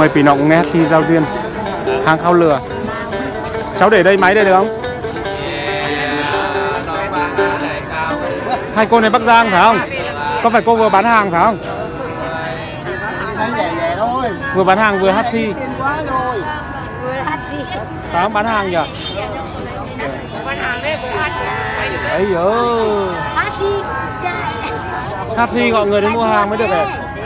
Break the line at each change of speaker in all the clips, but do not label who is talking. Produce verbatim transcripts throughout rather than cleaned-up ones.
Mời Pí Nọng nghe khi giao duyên. Hàng khao lừa. Cháu để đây máy đây được không? Hai cô này Bắc Giang phải không? Có phải cô vừa bán hàng phải không? Vừa bán hàng vừa hát thi. Phải không? Bán hàng nhỉ? Ấy ơ. Hát thi gọi người đến mua hàng mới được này.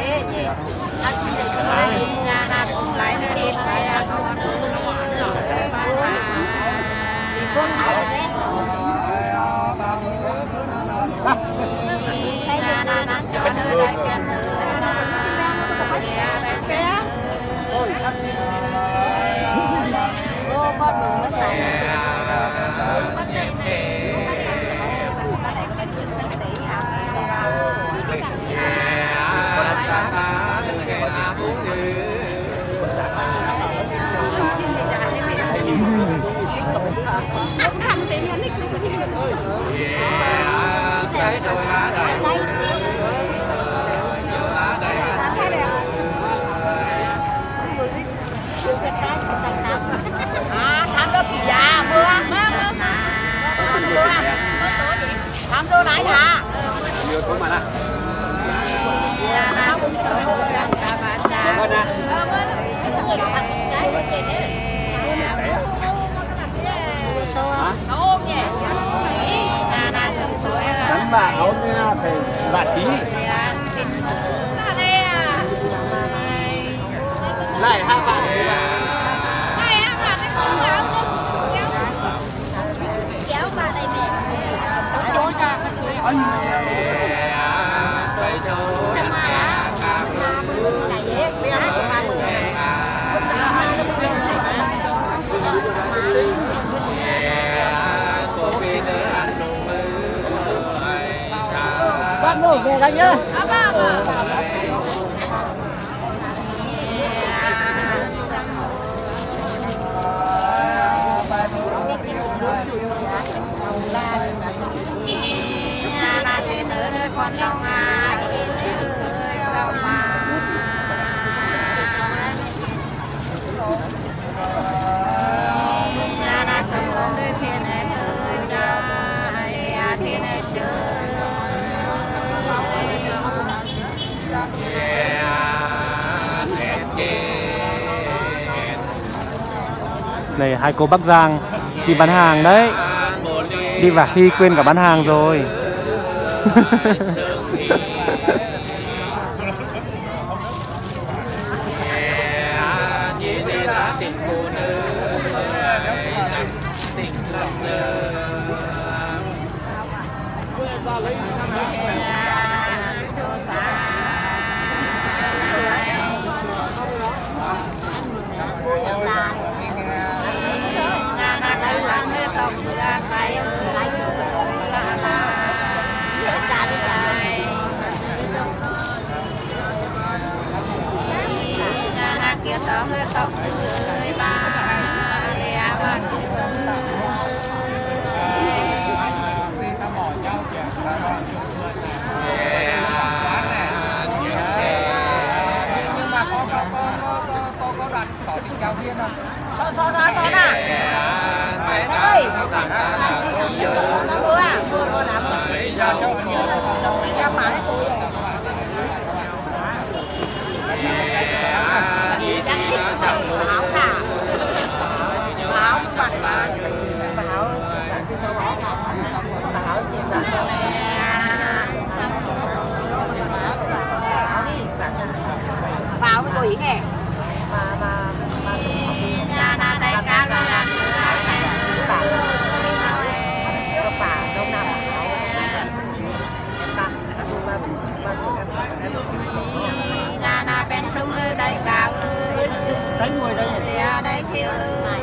Làm đồ lại hả?
Có mà nè. Đánh bà ấu nha, phải bà tí. Lại hai bạn.
Này á, bà cái con nào không? Kéo bà đây mẹ. Chối ra. Anh. Bác ngồi về đây nhá. Con long à, con mà nhà đã sống con đời thiên này tới trái thiên này chơi
Này hai cô Bắc Giang đi bán hàng đấy. Đi vào khi quên cả bán hàng rồi.
tóm lên tóc người ba lẻ ba nhưng mà có có có có có có đoàn có tình giáo viên không? Cho cho ra cho nè. Đây. Nó vừa à, vừa cho lắm. Em mà đấy tôi. Chắc thích báo cả báo mặt là báo báo trên là báo đi báo với tôi ý nghe mà mà nhà là đây cá là làm bảo bảo đông nam nhà là bên trung nơi đây cá ơi
thấy ngồi đây
ở đây chiều ơi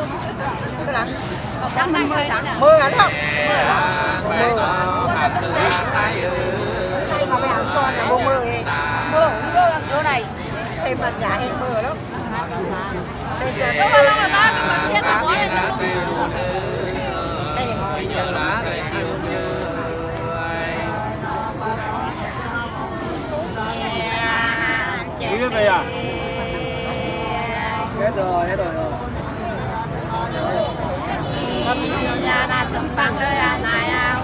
Cái là đang mười sáng mười hẳn không? Mười đây mà mày ăn cho là mười mười mưa cũng vô là chỗ này thêm là giá hết mưa lắm. Đây giờ nó là nó là nó thiết là có đây
Biết về à? Hết rồi, hết rồi rồi.
Nhà là chấm băng đây à này à.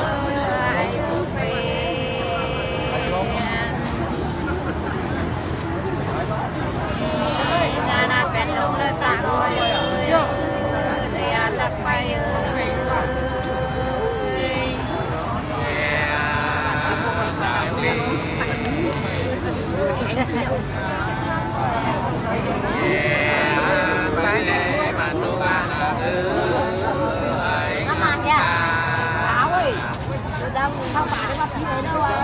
Nhà là bên luôn đây ta coi thì à ta quay nó mang nha áo ơi đang không phải nó chỉ để đâu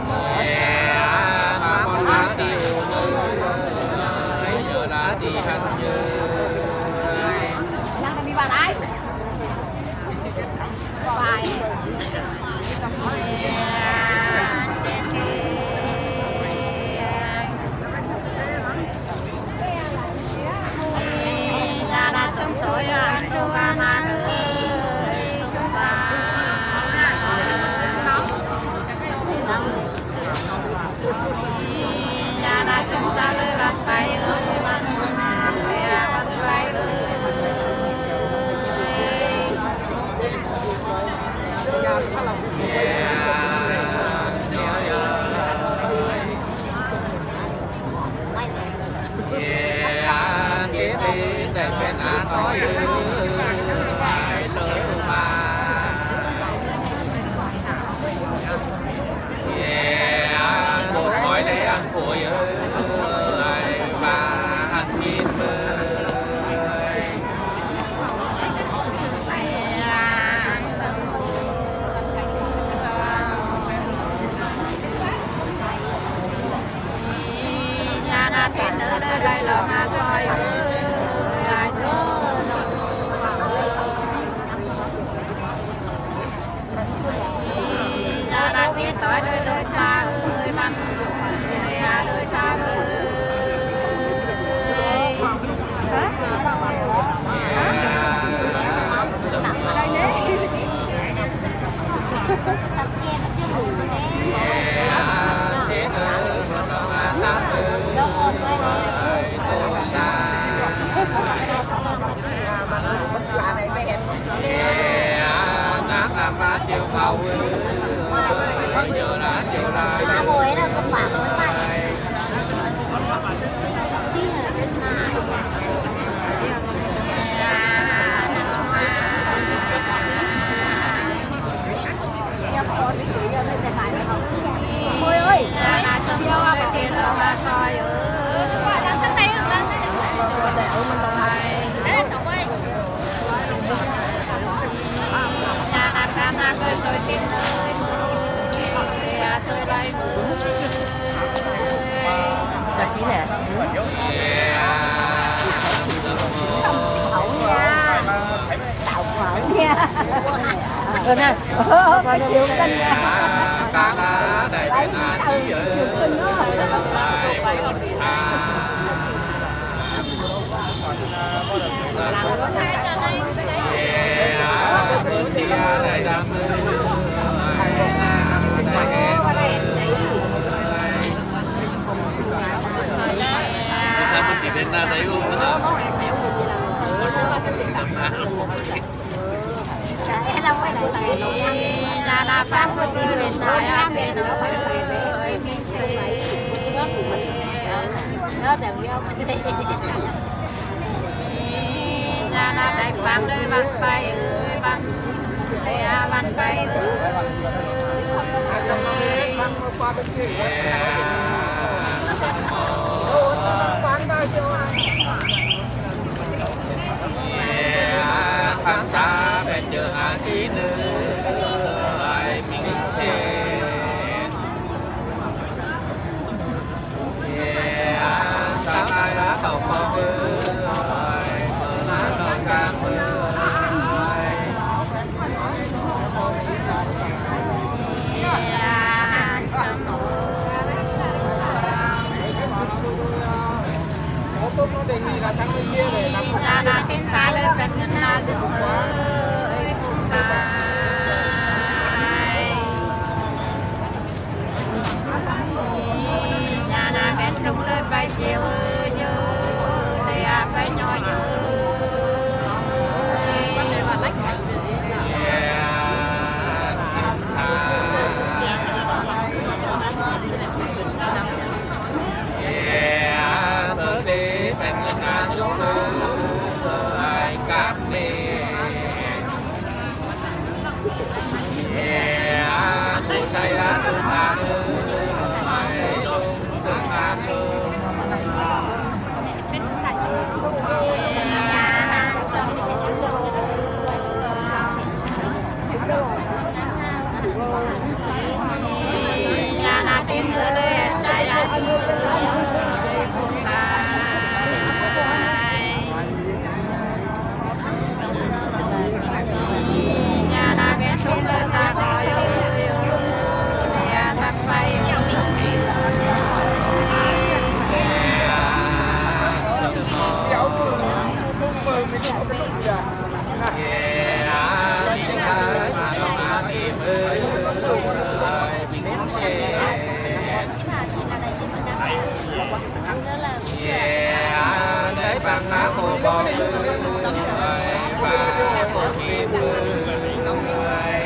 đang đi vào đấy phải rồi anh đâu anh ơi sống ta nhà đã chân ra lời bàn tay ơi bàn bàn tay ơi
để bên Á nói phải lời mà yeah một gói để ăn phổi ơi và ăn thịt ơi nhà đã tiền ở đây đây là ngã coi ơi tới đời đời cha ơi bạn đời đời cha ơi làm má chiều cầu giờ là chiều lại má ngồi là không phải với mày đi ở bên này Môi ơi là cho yêu cái tiền đâu mà trời ơi đang thân tay không đang đấy là sống ơi nhà nàng ta nàng ơi rồi tiền ơi để chơi đây là chí nè khẩu nha đậu khẩu nha ừ nè mà nó được canh nha ta đã để cái nào chỉ ở
làm có hai cho đây
chị này đam chị bên ta thấy không nữa
là là pháp của người bên này anh bên ơi mình nó đều nhau là là đại phang đời bàn bay ơi bàn đây à bàn bay ơi
tham gia bên chờ hàng kỹ nữ mình sẽ sáng nay đã cầu con ơi lá cầu Nhà là tin ta lên bên ngân là dùng ơi cùng lại nhà là bên trung lên bay chiều ơi như để à bay nhỏ như nhà là tin người lên trái ăn cùng lại nhà là bên trung lên ta gọi nhà ta bay để bằng lá hồ bò và hồ chim nông người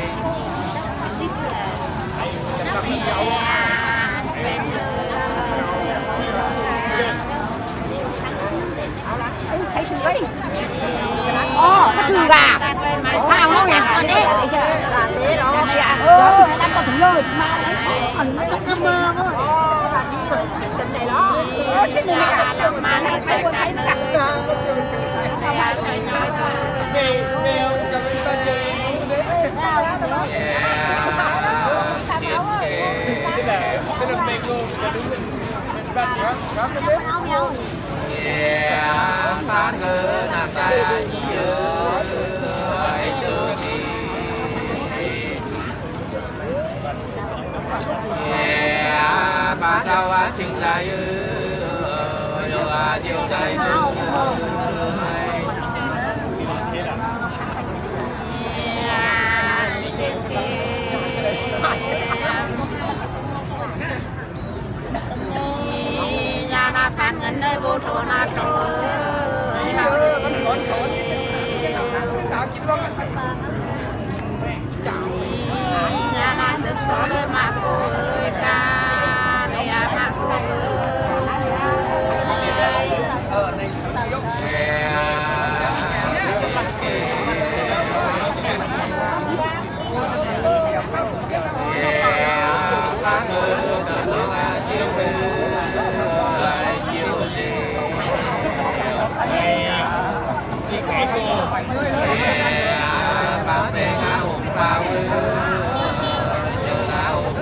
thấy chưa ấy ô nó chưa gà sao nó nhặt con đấy là thế đó ừ đang có thùng lơi mà ẩn nó trong mơ mà tình này đó chứ người ta làm mà nó chạy cái nó nhà chạy nói thôi
phá ngơ nàng ta nhớ xưa đi bà cao á chừng lại rồi à chiều đây nhà na phát ngân nơi vô trụ na trụ nhà na được tổ nơi mà cô ơi ca này à mà cô bảo đề ngã hùng bao chờ lá hùng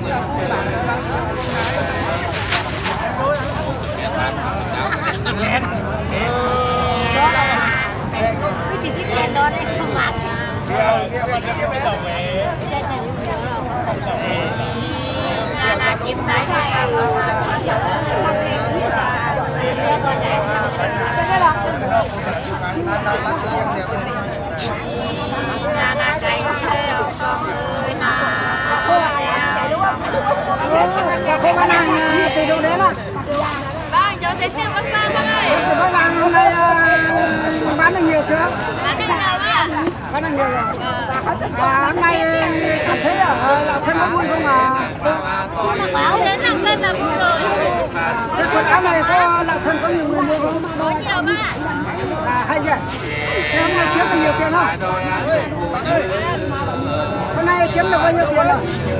cái chỉ cái đèn đó đấy không mặc nhà na kiếm tay nhà na cây theo con ơi na
Cái bán hàng từ đâu đến à?
Vâng, cháu sẽ tiêm vaccine bác ơi.
Cái bán hàng hôm nay bán được nhiều chưa?
Bán được nhiều ạ.
Bán được nhiều rồi. Và hôm nay cảm thấy ở Lạng Sơn có buôn không à?
Báo đến Lạng Sơn là buôn rồi.
Cái quần áo này có Lạng Sơn có nhiều người mua không?
Có nhiều bác.
À hay vậy. Thế hôm nay kiếm được nhiều tiền không? Hôm nay kiếm được bao nhiêu tiền rồi?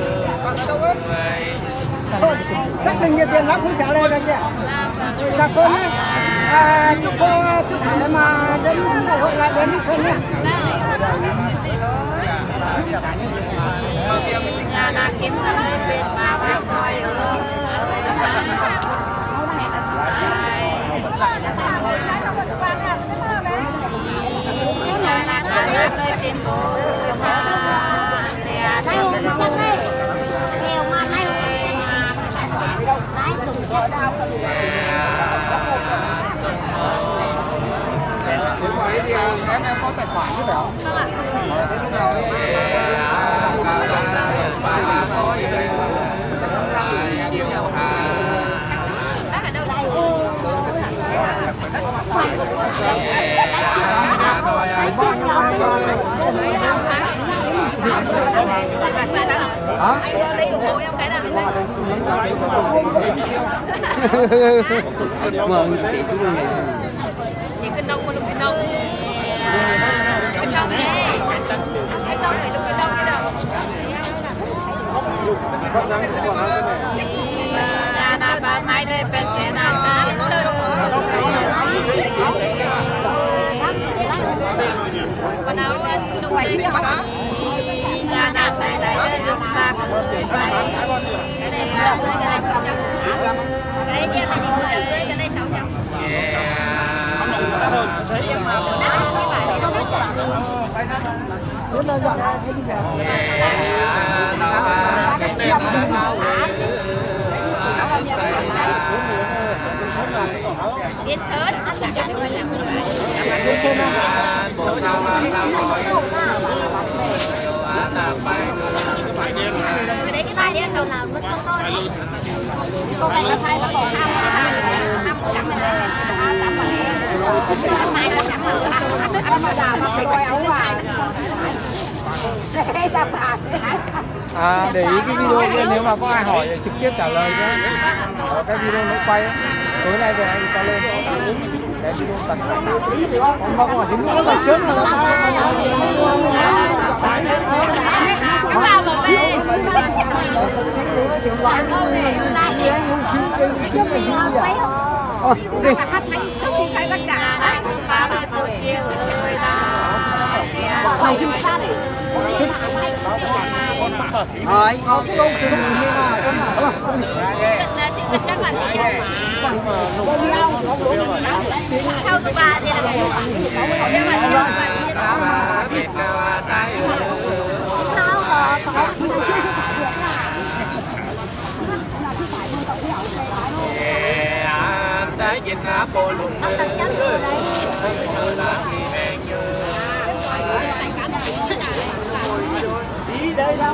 Chắc là nhiều tiền lắm không trả lời được nhỉ? Chào cô nhé. À, chúc cô sức khỏe mà đến ngày hội lại đến Sơn nhé.
nhà na kiếm người bên ba ba coi ơi nhà
tài khoản chứ phải không?
Vâng ạ.
Thế lúc nào đấy?
Bác ở đâu đây?
Hả?
Anh lấy ủng hộ em cái nào thì lấy.
Mừng chị cũng này.
Chị cân nông con lục cân nông. Cân nông nè. Cân nông phải lục cân nông cái đâu.
Nhà na ba mai đây bên trên na sa.
Còn áo nung đây.
Nhà na sai đây đây chúng ta cười bay.
Cái này là cái kia là những người ở dưới, cái này sáu trăm. Đắt hơn cái vải này không đắt.
Rất là giỏi là xinh đẹp.
Biết sớt. Cái đấy cái vải đen đầu nào vẫn không thôi.
Con này nó sai nó còn năm năm trăm rồi đấy. Năm trăm rồi. Này là trăm rồi. Anh mà đào mà phải coi áo à. Đây là phải.
À, để ý cái video kia, nếu mà có ai hỏi thì trực tiếp trả lời nhé. Ở cái video nó quay á, tối nay về anh ta lên cái video tận còn mong là dính nữa phải trước là nó
Các bà bảo vệ.
Ôi, đi.
Hát thấy tất cả tất cả đấy. Bao đời tôi chia người ta. Phải chúng ta này.
Ờ, anh có cái công chuyện gì mà con hả?
Là sinh nhật chắc là gì nhỉ? Theo của bà thì là nhưng mà theo của bà thì là
Tới nhìn là bồ lùng đi đây ra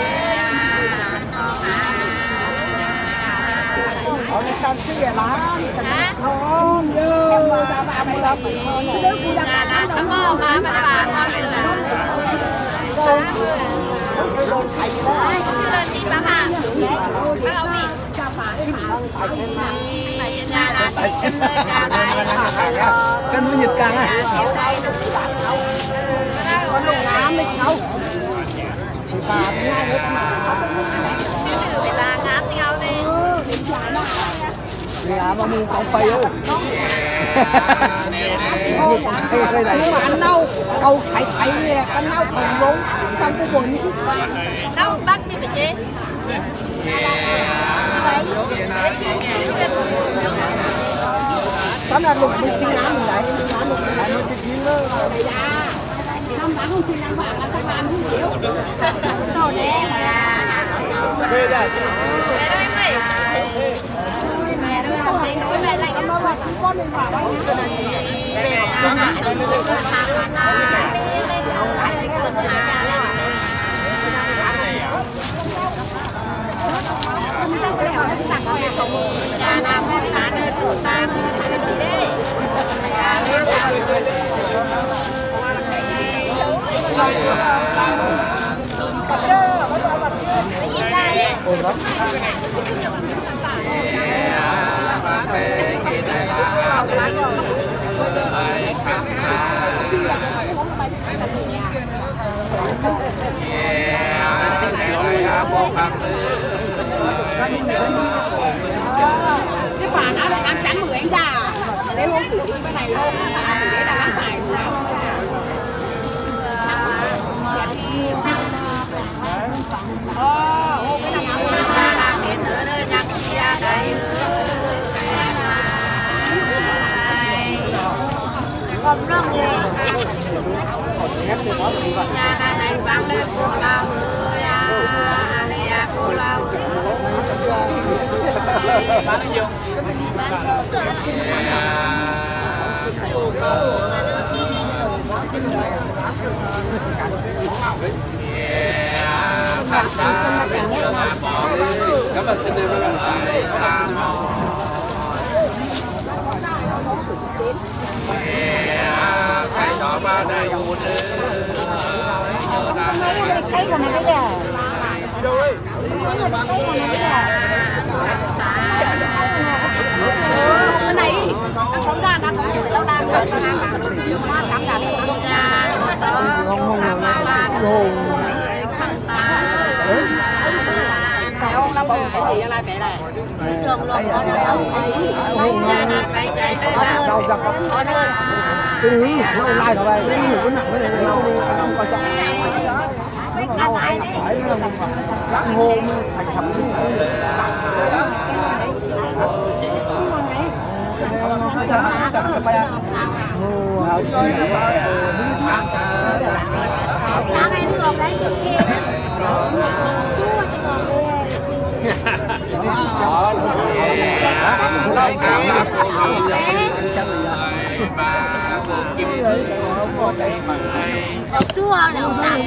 Ở đây tao xí vậy má.
hả?
Không, em mà tao mà mua lắm.
Cho cô bà bà bà con lên là lên đi bác hà. Bác áo mì.
Cân với nhiệt càng à?
Con lùng nám mình đâu.
Phải là ngáp đi áo đi.
Thì à mà mua con phây không? Đây này.
Nhưng mà ăn đâu? Đâu thấy thấy nè, con nào còn đúng. Trong cái quần chứ.
Đâu bác mình phải chế.
Tóm là lục mình xin nám mình lại, nám lục mình lại nó sẽ chín nữa.
Không bán không xin ăn vàng là các bạn không hiểu. Đồ đen là.
Để đâu em ơi. Để đâu không thấy tối về lạnh.
Nó là con mình bảo bao nhiêu này. Về nó lại nó hàng là na. Ai cứ là nhà nào cũng là nơi thủ tam hay là gì đấy.
Ôi lắm.
Cái bà nó là ăn trắng người anh già. Nếu không thì cái này luôn. Để là ăn phải sao? Ô, cái này ăn làm đến nữa đây nhắc chia đây. Không nó nghe. Nhà này này vang lên cô lao ơi à, này à cô lao.
bán bao nhiêu?
Bán
Cảm ơn xin đưa sai sọ ba đây buồn
Thấy rồi này bây giờ.
đi đâu ấy?
Cái này đi, ăn sống ra đã có lâu làm rồi, mà cảm giác là ăn ra đó, làm mà làm khăn ta. Phải không? Nó bông cái gì lại cái này? Trường luôn có được không? Nhà này phải chạy đây là có được.
Cái thứ nó online ở đây, cái thứ nặng cái này nó không quan trọng. Nó phải lắc hô thành thẩm mỹ.
Chúa này ông làm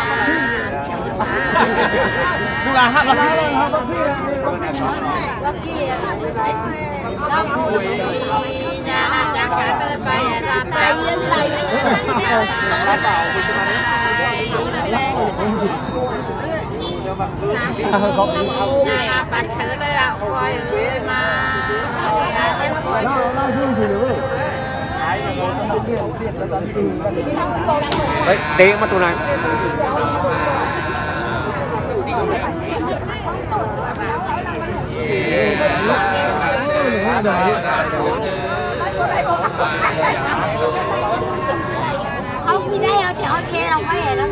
Lúc à hát là
nhà là chắc chắn nơi bay ra tay lên lấy nhà bạn thử đây ạ coi ơi mà
đấy té mà tụi này
không đi đây thì họ xe đâu phải vậy đó.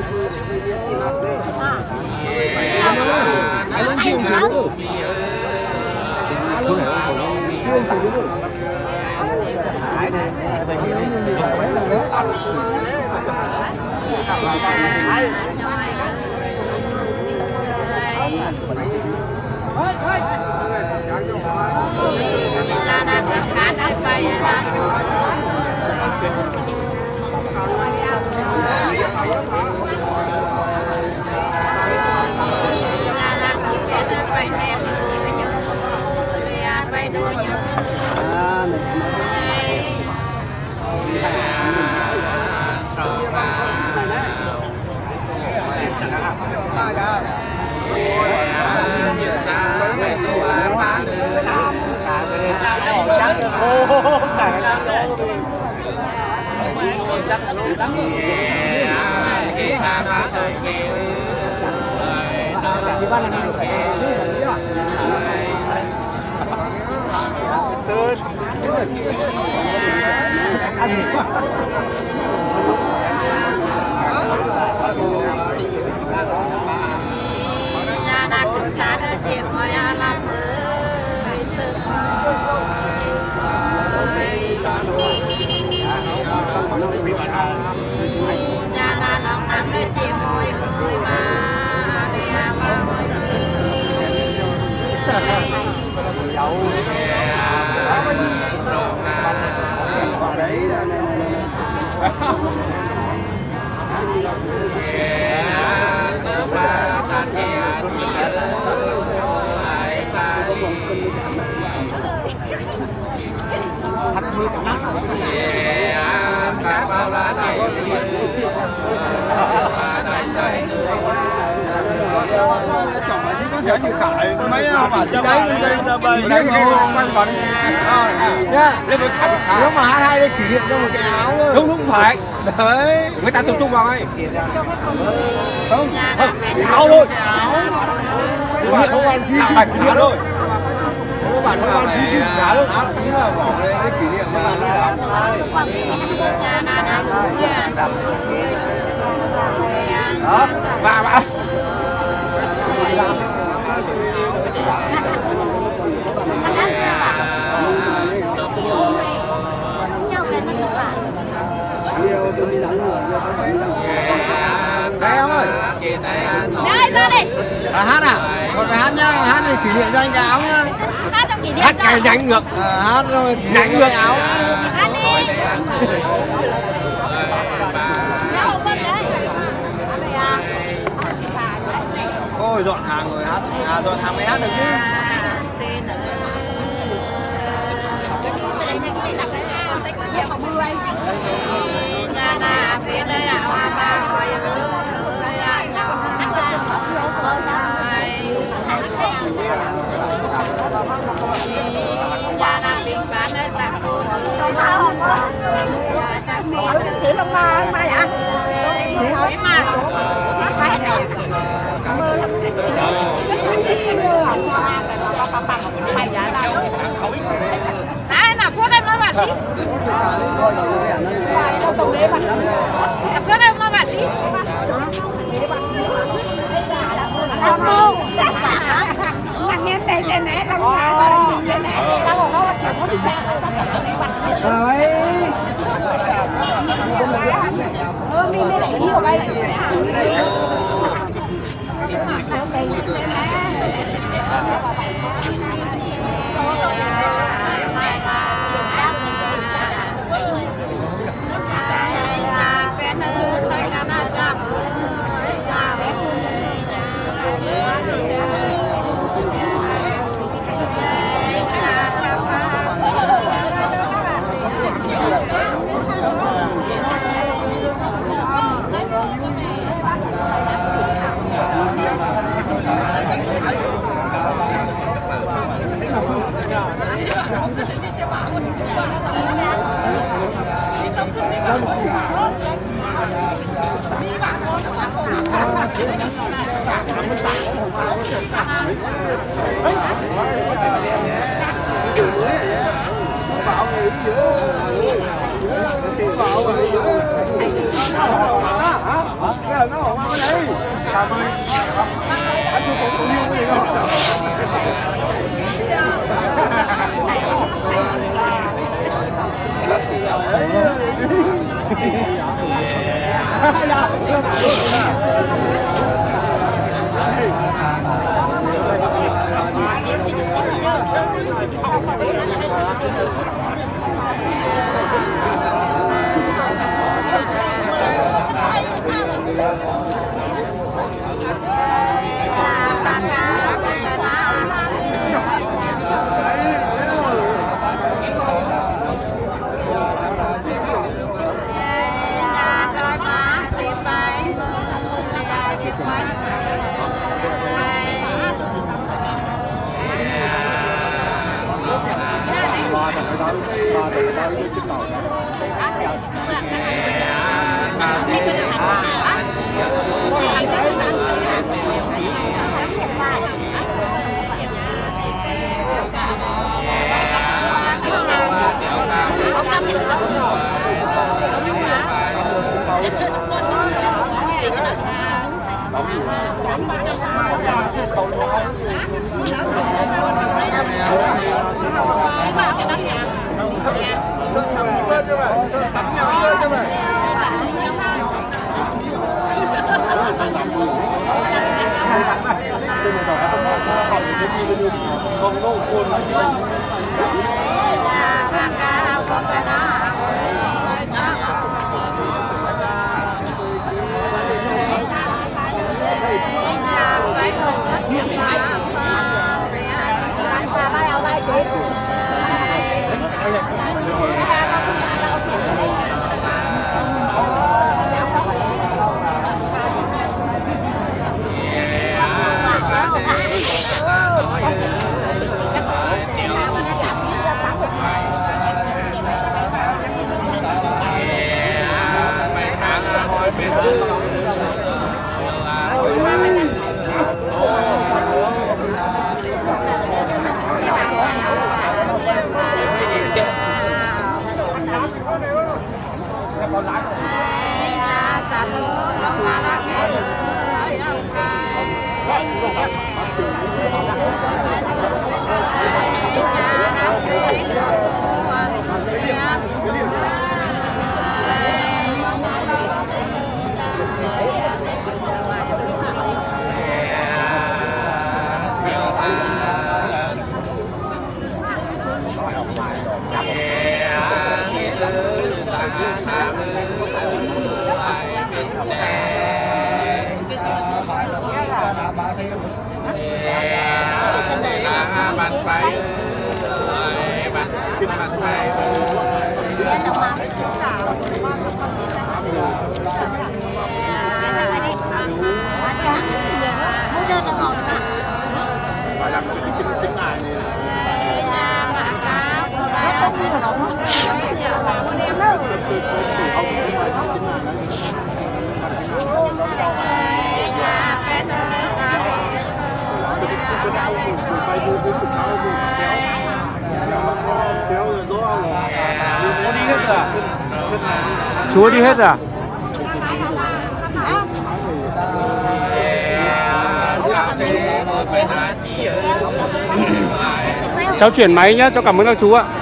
nhà là cực xa nơi chị mọi làm ơi sự nhà là lòng nằm nơi chị mọi người mà đi à mà mọi người
Cả bao lá này đại say
Chồng mà chỉ có thể như cải mấy mà cho đấy ra bầy
đấy quanh bắn
nhá.
lên với khả
Nếu mà hát hai đây kỷ niệm cho một cái áo thôi.
đúng đúng phải
Đấy.
người ta tập trung vào ấy
Không.
áo thôi
Đúng là không ăn phí
phải kỷ niệm thôi
các bạn không ăn phí gì cả đâu. Áo tí là bỏ lên cái kỷ niệm mà.
nhà là nằm
đó và bạn
Đây em ơi.
Đây ra đây.
À, hát à? Một cái hát nhá, hát thì kỷ niệm cho anh cái áo nhá.
Hát trong kỷ niệm
hát
cho.
cái nhanh ngược
À, hát rồi kỷ niệm
nhanh
cho
ngược
cái áo.
Hát đi. Đâu không có
rồi dọn hàng rồi hát. À, dọn hàng mới hát được chứ.
Chỉ lông ma mai ạ. Chỉ ma. Mai này. Mày giả ta. À, nào phước em nói bạn đi. Phước em nói bạn đi. Không không. Ngăn em đây trên này làm sao? Trên này tao còn có chuyện có được
Rồi.
Ơ mi lên lại đi vào đây.
Hãy subscribe cho kênh Ghiền Mì Gõ để không bỏ lỡ những video hấp dẫn. bàn tay bàn bàn tay
Chúa đi hết rồi à? Cháu chuyển máy nhá, cháu cảm ơn các chú ạ.